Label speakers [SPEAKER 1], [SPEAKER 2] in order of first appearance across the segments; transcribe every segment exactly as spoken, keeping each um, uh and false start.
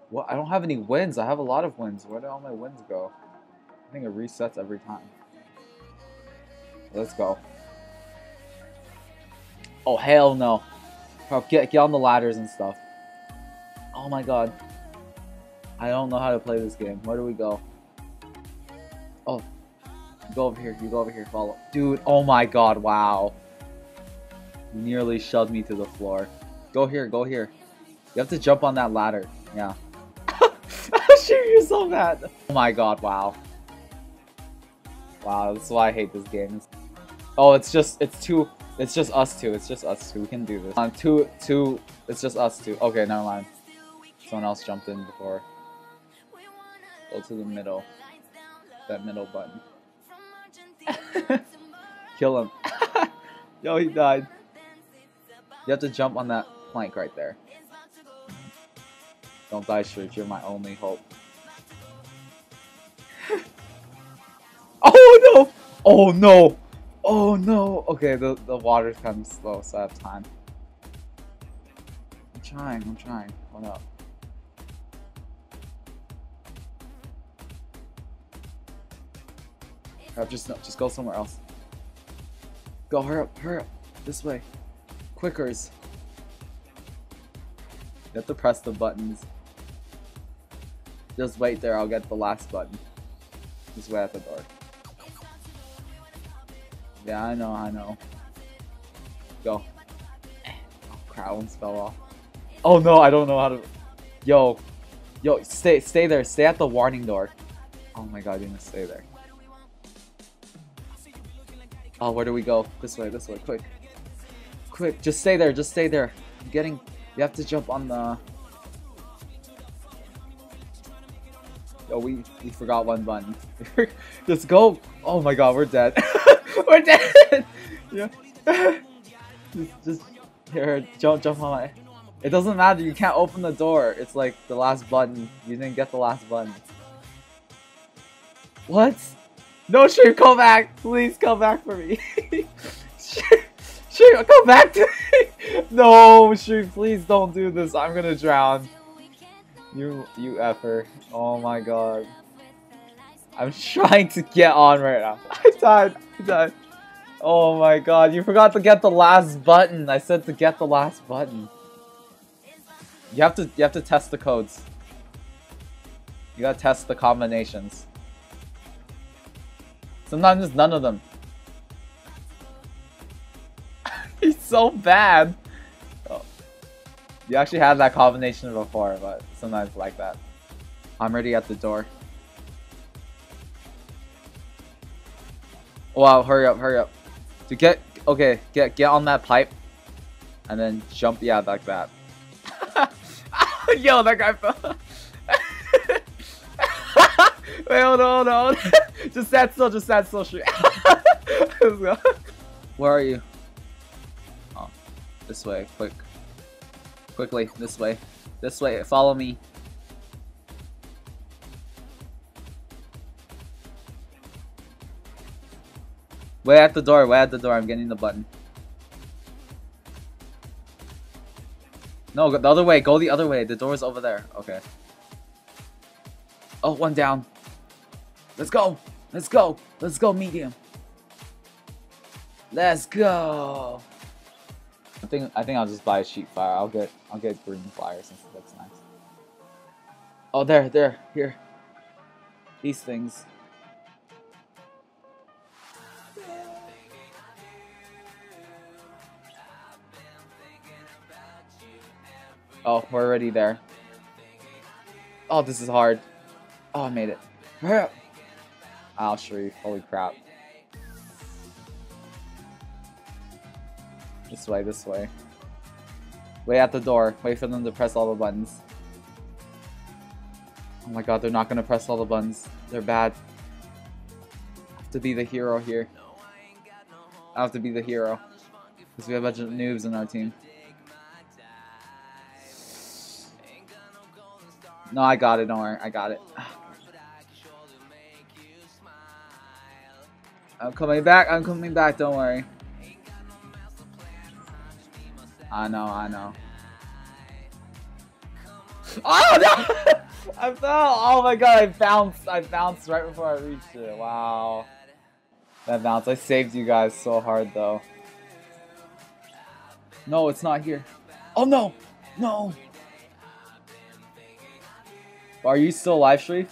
[SPEAKER 1] What? I don't have any wins. I have a lot of wins. Where did all my wins go? I think it resets every time. Let's go. Oh, hell no. Bro, get, get on the ladders and stuff. Oh my god. I don't know how to play this game. Where do we go? Oh. You go over here. You go over here. Follow. Dude, oh my god. Wow. You nearly shoved me to the floor. Go here. Go here. You have to jump on that ladder. Yeah. Shoot, you're so bad. Oh my god. Wow. Wow. That's why I hate this game. Oh, it's just, it's two, it's just us two. It's just us two. We can do this. On two, two, it's just us two. Okay, never mind. Someone else jumped in before. Go to the middle. That middle button. Kill him. Yo, he died. You have to jump on that plank right there. Don't die, Shriek. You're my only hope. Oh no! Oh no! Oh no! Okay, the, the water's kind of slow, so I have time. I'm trying, I'm trying. Hold up. I'll just, just go somewhere else. Go, hurry up, hurry up. This way. Quickers. You have to press the buttons. Just wait there, I'll get the last button. Just wait at the door. Yeah, I know, I know. Go. Oh crap, one fell off. Oh no, I don't know how to... Yo. Yo, stay stay there. Stay at the warning door. Oh my god, you're gonna stay there. Oh, where do we go? This way, this way, quick. Quick, just stay there, just stay there. I'm getting... You have to jump on the... Yo, we, we forgot one button. Just go. Oh my god, we're dead. We're dead! Yeah. just, just... Here, jump, jump on my... It doesn't matter, you can't open the door. It's like the last button. You didn't get the last button. What? No, Shrew, come back! Please come back for me. Shrew, come back to me! No, Shrew, please don't do this. I'm gonna drown. You, you effer. Oh my god. I'm trying to get on right now. I died. I died. Oh my god, you forgot to get the last button. I said to get the last button. You have to, you have to test the codes. You gotta test the combinations. Sometimes it's none of them. He's so bad. Oh. You actually had that combination before, but sometimes like that. I'm already at the door. Wow, hurry up, hurry up. To get, okay, get get on that pipe. And then jump, yeah, like that. Yo, that guy fell. Wait, hold on, hold on. Just stand still, just stand still. Let's go. Where are you? Oh, this way, quick. Quickly, this way. This way, follow me. Wait at the door, wait at the door, I'm getting the button. No, the other way, go the other way. The door's over there. Okay. Oh, one down. Let's go. Let's go. Let's go, medium. Let's go. I think I think I'll just buy a sheep fire. I'll get I'll get green fire since that's nice. Oh, there, there, here. These things. Oh, we're already there. Oh, this is hard. Oh, I made it. Hurry up. Oh, Sharif. Holy crap. This way, this way. Wait at the door. Wait for them to press all the buttons. Oh my god, they're not gonna press all the buttons. They're bad. I have to be the hero here. I have to be the hero. Because we have a bunch of noobs in our team. No, I got it, don't worry. I got it. I'm coming back, I'm coming back, don't worry. I know, I know. Oh no! I fell! Oh my god, I bounced. I bounced right before I reached it. Wow. That bounce. I saved you guys so hard though. No, it's not here. Oh no! No! Are you still live stream?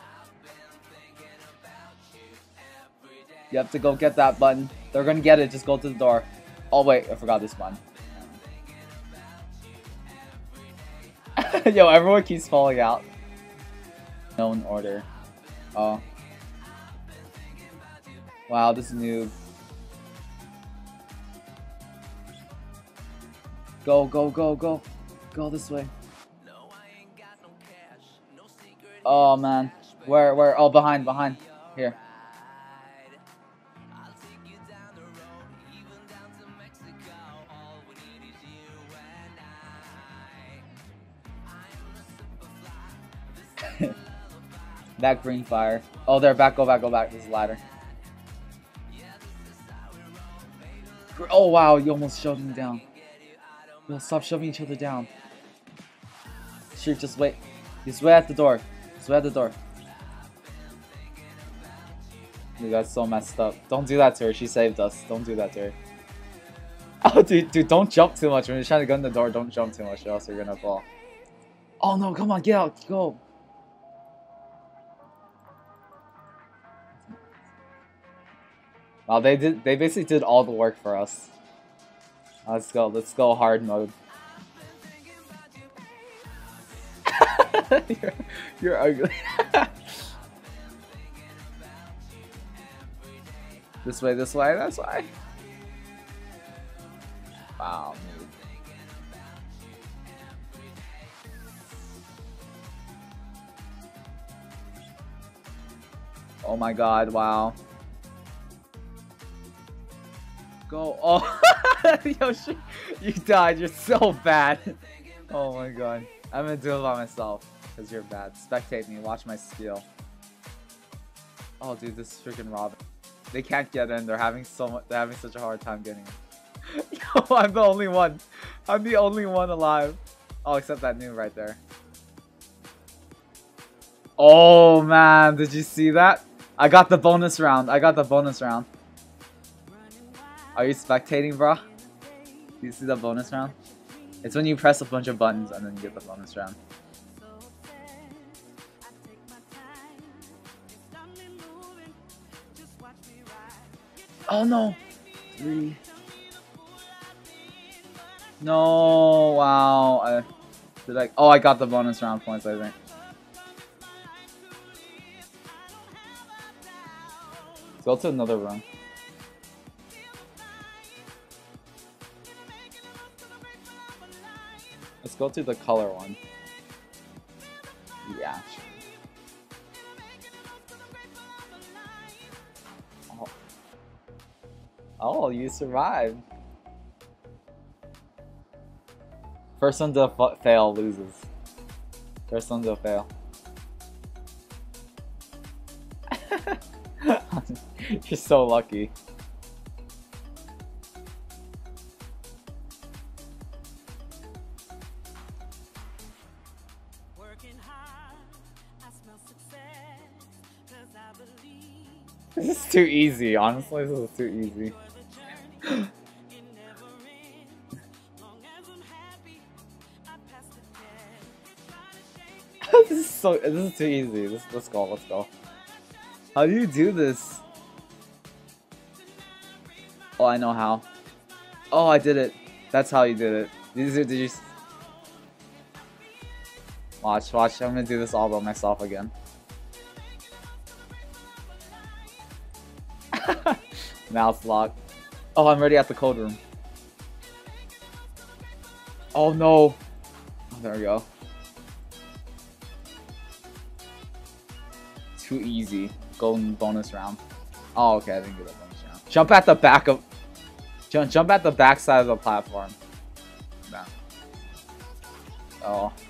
[SPEAKER 1] You have to go get that button. They're gonna get it. Just go to the door. Oh wait, I forgot this one. Yo, everyone keeps falling out. Known order. Oh. Wow, this is new. Go, go, go, go. Go this way. Oh man. Where, where? Oh, behind, behind. Here. That green fire. Oh, they're back. Go back. Go back. This is ladder. Oh wow! You almost shoved me down. Yo, stop shoving each other down. Shriek, just wait. Just wait at the door. Just wait at the door. Dude, that's so messed up. Don't do that to her. She saved us. Don't do that to her. Oh, dude, dude, don't jump too much when you're trying to go in the door. Don't jump too much, or else you're gonna fall. Oh no! Come on, get out. Go. Wow, they did. They basically did all the work for us. Let's go. Let's go hard mode. you're, you're ugly. This way. This way. That's why. Wow. Dude. Oh my God! Wow. Go. Oh, Yoshi, you died. You're so bad. Oh my god. I'm gonna do it by myself because you're bad. Spectate me. Watch my skill. Oh, dude, this is freaking Robin. They can't get in. They're having so much. They're having such a hard time getting in. Yo, I'm the only one. I'm the only one alive. Oh, except that noob right there. Oh man, did you see that? I got the bonus round. I got the bonus round. Are you spectating, bro? Do you see the bonus round? It's when you press a bunch of buttons and then you get the bonus round. Oh no! Three. No! Wow. I, did I? Oh, I got the bonus round points, I think. Let's go to another room. Let's go to the color one. Yeah. Oh, oh you survived. First one to fail loses. First one to fail. You're so lucky. This is too easy, honestly, this is too easy. This is so, this is too easy. Let's, let's go, let's go. How do you do this? Oh, I know how. Oh, I did it. That's how you did it. Did you, did you... Watch, watch, I'm gonna do this all by myself again. Mouse lock. Oh, I'm already at the code room. Oh no. Oh, there we go. Too easy. Golden bonus round. Oh, okay, I didn't get a bonus round. Jump at the back of. Jump, jump at the back side of the platform. No. Oh.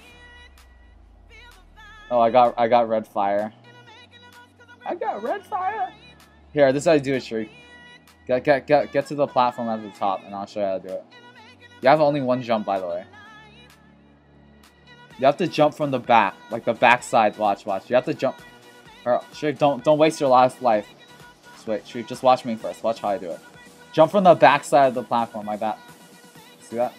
[SPEAKER 1] Oh, I got, I got red fire. I got red fire. Here, this is how you do it, Shriek. Get, get, get, get to the platform at the top, and I'll show you how to do it. You have only one jump, by the way. You have to jump from the back, like the back side. Watch, watch. You have to jump. Or Shrek, don't don't waste your last life. Just wait, Shrek, just watch me first. Watch how I do it. Jump from the back side of the platform, like that. See that?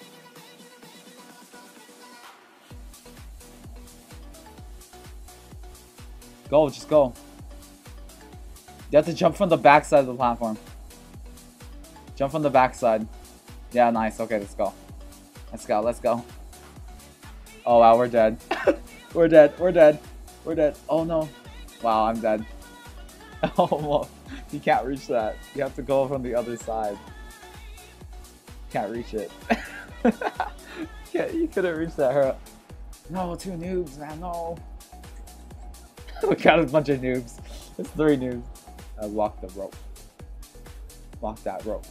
[SPEAKER 1] Go, just go. You have to jump from the back side of the platform. Jump from the back side. Yeah, nice. Okay, let's go. Let's go, let's go. Oh wow, we're dead. We're dead, we're dead. We're dead. Oh no. Wow, I'm dead. Oh, well, you can't reach that. You have to go from the other side. Can't reach it. Yeah, you couldn't reach that, huh? No, two noobs, man, no. We got a bunch of noobs. It's three noobs. I walk the rope. Walk that rope.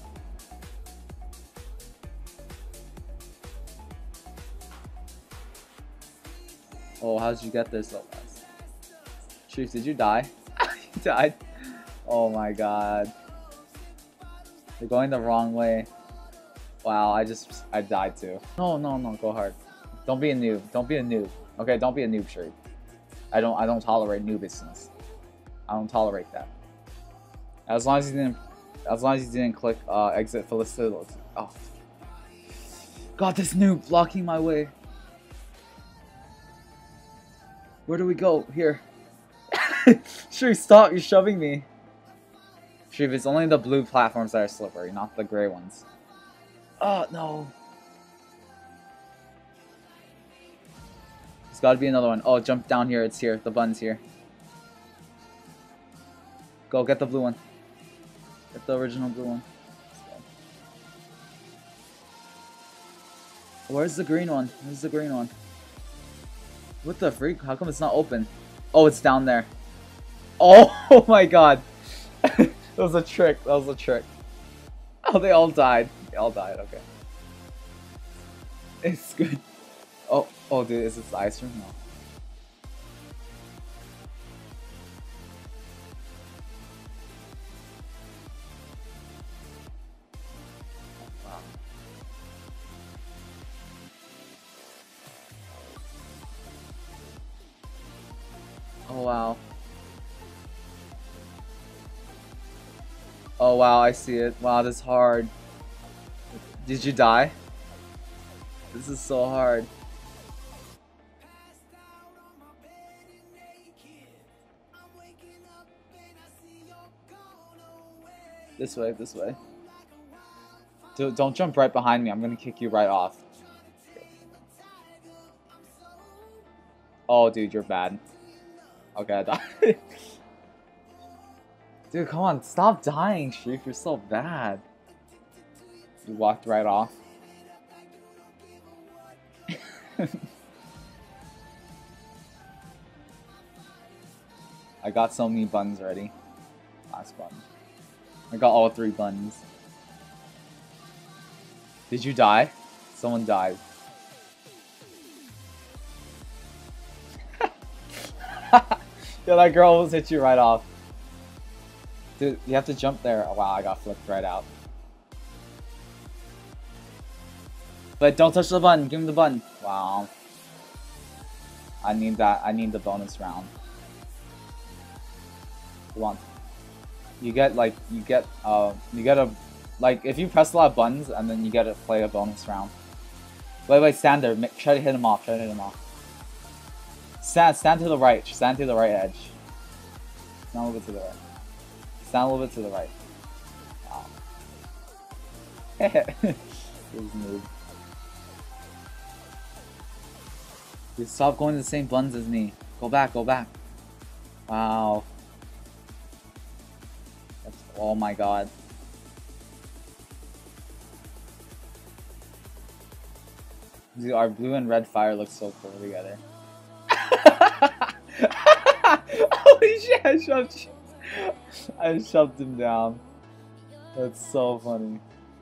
[SPEAKER 1] Oh, how did you get there so fast? Chief, did you die? You died? Oh my god. You're going the wrong way. Wow, I just, I died too. No, no, no, go hard. Don't be a noob. Don't be a noob. Okay, don't be a noob, Shrek. I don't, I don't tolerate noobishness. I don't tolerate that. As long as you didn't, as long as you didn't click uh, exit Felicity. Oh. God, this noob blocking my way. Where do we go? Here. Shrek, stop! You're shoving me. Shrek, it's only the blue platforms that are slippery, not the gray ones. Oh no. There's gotta be another one. Oh, jump down here. It's here. The button's here. Go, get the blue one. Get the original blue one. Where's the green one? Where's the green one? What the freak? How come it's not open? Oh, it's down there. Oh my god. That was a trick. That was a trick. Oh, they all died. They all died. Okay. It's good. Oh, oh, dude, is this the ice room? No. Wow. Oh wow. Oh wow, I see it. Wow, this is hard. Did you die? This is so hard. This way, this way. Dude, don't jump right behind me. I'm gonna kick you right off. Oh, dude, you're bad. Okay, I died. Dude, come on, stop dying, Shrek. You're so bad. You walked right off. I got so many buns ready. Last button. I got all three buns. Did you die? Someone died. Yeah, that girl almost hit you right off. Dude, you have to jump there. Oh, wow, I got flipped right out. But don't touch the button. Give him the button. Wow. I need that. I need the bonus round. Come on. You get like you get uh you get a like if you press a lot of buttons and then you get to play a bonus round. Wait, wait, stand there. Try to hit him off. Try to hit him off. Stand, stand to the right. Stand to the right edge. Stand a little bit to the right. Stand a little bit to the right. Wow. This move. Dude, stop going to the same buttons as me. Go back, go back. Wow. That's, oh my god. Dude, our blue and red fire looks so cool together. Holy shit, I shoved, I shoved him down. That's so funny.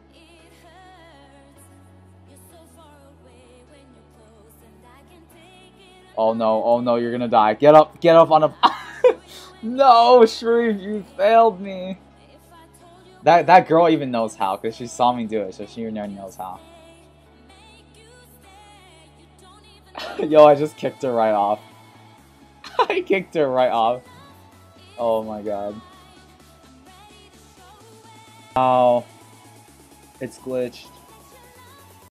[SPEAKER 1] Oh no, oh no, you're gonna die. Get up, get up on a... No, Shrek, you failed me. That, that girl even knows how, because she saw me do it, so she already knows how. Yo, I just kicked her right off. I kicked her right off. Oh my god. Oh. It's glitched.